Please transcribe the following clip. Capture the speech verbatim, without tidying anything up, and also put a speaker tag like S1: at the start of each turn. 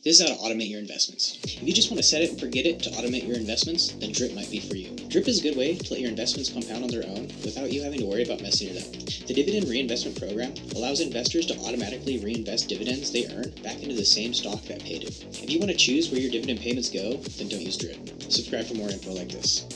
S1: This is how to automate your investments. If you just want to set it and forget it to automate your investments, then Drip might be for you. Drip is a good way to let your investments compound on their own without you having to worry about messing it up. The Dividend Reinvestment Program allows investors to automatically reinvest dividends they earn back into the same stock that paid it. If you want to choose where your dividend payments go, then don't use Drip. Subscribe for more info like this.